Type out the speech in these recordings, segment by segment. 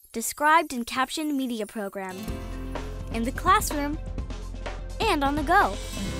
described and captioned media program. In the classroom and on the go.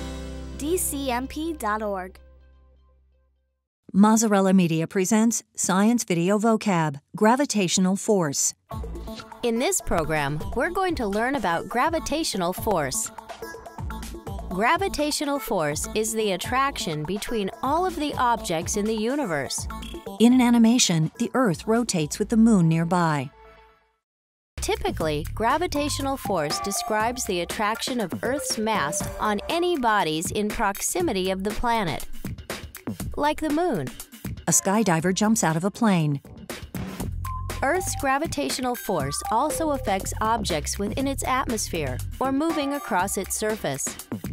dcmp.org. Mozzarella Media presents Science Video Vocab, Gravitational Force. In this program, we're going to learn about gravitational force. Gravitational force is the attraction between all of the objects in the universe. In an animation, the Earth rotates with the Moon nearby. Typically, gravitational force describes the attraction of Earth's mass on any bodies in proximity of the planet, like the Moon. A skydiver jumps out of a plane. Earth's gravitational force also affects objects within its atmosphere or moving across its surface.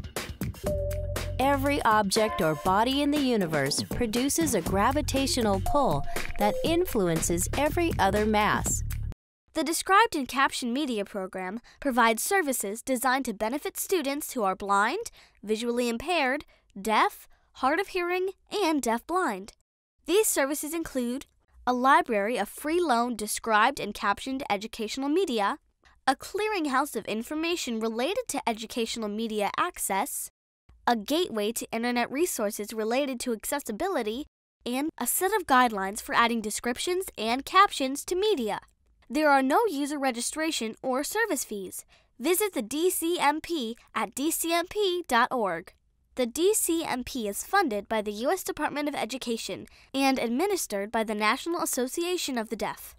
Every object or body in the universe produces a gravitational pull that influences every other mass. The Described and Captioned Media program provides services designed to benefit students who are blind, visually impaired, deaf, hard of hearing, and deaf-blind. These services include a library of free-loan described and captioned educational media, a clearinghouse of information related to educational media access, a gateway to internet resources related to accessibility, and a set of guidelines for adding descriptions and captions to media. There are no user registration or service fees. Visit the DCMP at dcmp.org. The DCMP is funded by the U.S. Department of Education and administered by the National Association of the Deaf.